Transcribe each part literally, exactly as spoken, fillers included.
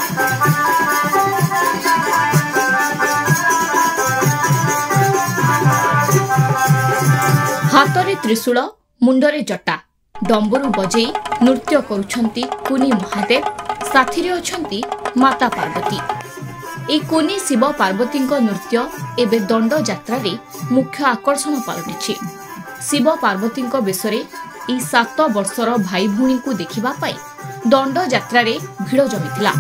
हाथरे त्रिशूल मुंडरे जटा डंबरू बजे नृत्य करुछंती कुनी महादेव साथी रे अछंती माता पार्वती। ए कुनी शिव पार्वती नृत्य एवं दंड यात्रा रे मुख्य आकर्षण पलटिछि। शिव पार्वती बेशरे ए सात वर्षर भाई भूणी को देखिबा पाई दंड यात्रा रे भिड़ जमिथिला।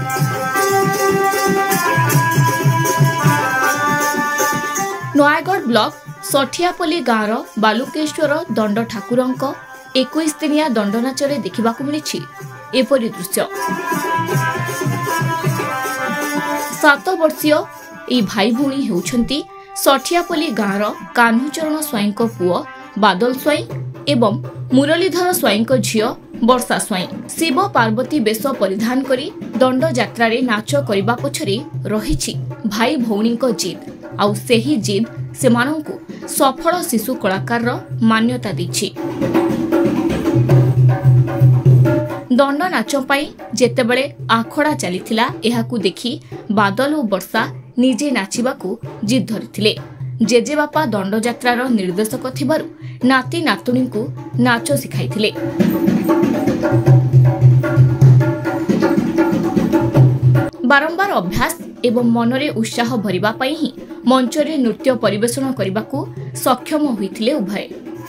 नयागढ़ ब्लॉक सठियापल्ली गाँवर बालुकेश्वर दंड ठाकुरंक इक्कीस दिनिया दंड नाचरे देखा मिली एपरी दृश्य। सात वर्षीय ए भाई भूणी होउछंती सठियापल्ली गाँवर कान्हुचरण स्वाईं पुओ बादल स्वाईं एवं मुरलीधर स्वाईं झियो वर्षा स्वाईं। शिव पार्वती बेश परिधान करी दंड यात्रा रे नाच करबा पछरे रहिछि भाई भौणी जिद आउ सेही जिद सेमानंकु सफल शिशु कलाकार मान्यता दैछि। दंड नाच पाई जेतेबेले आखड़ा चलीथिला एहाकु देखि बादल और वर्षा निजे नाचिबाकू जिद धरिथिले। जेजे बापा दंड यात्रार निर्देशक थिबारु नाती नातुणी को नाच शिखाइथिले। बारंबार अभ्यास एवं मनरे उत्साह भरिबा पाई ही मंचरे नृत्य परिवेषण करने सक्षम होइथिले उभय।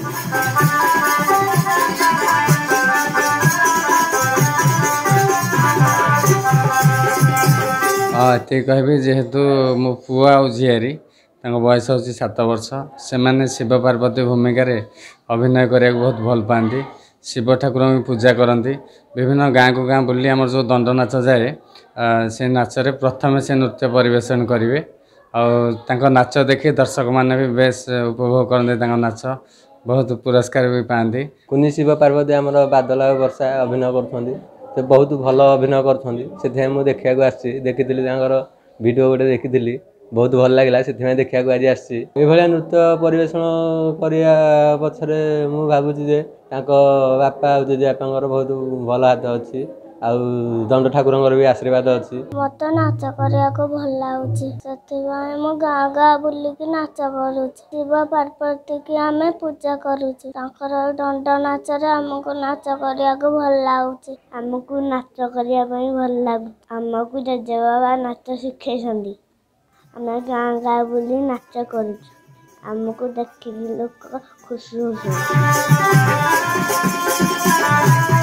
ये कहबी जेहेतु मो पुआ आ झीआरी बयस हूँ सात वर्ष से माने शिव पार्वती भूमिका रे अभिनय करने बहुत भल पाती। शिव ठाकुर की पूजा करती विभिन्न गाँ को गाँ बुली आम जो दंड नाच जाए से नाचरे प्रथम से नृत्य परिवेषण करेंगे और नाच देखी दर्शक मैंने भी बेस उपभोग करते नाच बहुत पुरस्कार भी पाती। कुनी शिव पार्वती आमर बादल वर्षा अभिनय कर बहुत भल अभिनय कर मुझे देखा आसी देखी वीडियो गोटे देखी बहुत भल लगे से देखा आज आसी नृत्य परिवेषण करने पछरे मु भावुची जे बापा जेजेबापा बहुत भल हाथ अच्छी आउ दंड ठाकुर भी आशीर्वाद अच्छी। मत नाच करने को भल लगे मो गाँ गाँ बुलिकी नाच करूँ शिव पार्वती की आम पूजा करुचु दंड नाच आमको नाच करने को भल लगे आमको नाच करने भल लगे आमको जेजे बाबा नाच शिखे आम गाँ गाँ बुली नाच करुचु आमको देखिक लोक खुशी हो।